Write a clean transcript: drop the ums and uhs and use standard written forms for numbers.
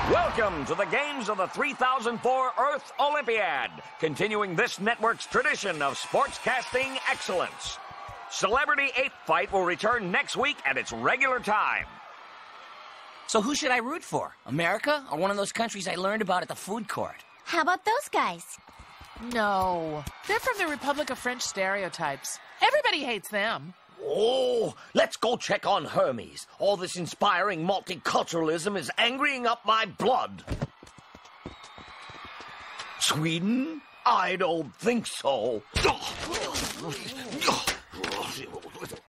Welcome to the games of the 3004 Earth Olympiad, continuing this network's tradition of sportscasting excellence. Celebrity Ape Fight will return next week at its regular time. So who should I root for? America or one of those countries I learned about at the food court? How about those guys? No, they're from the Republic of French Stereotypes. Everybody hates them. Oh, let's go check on Hermes. All this inspiring multiculturalism is angrying up my blood. Sweden? I don't think so.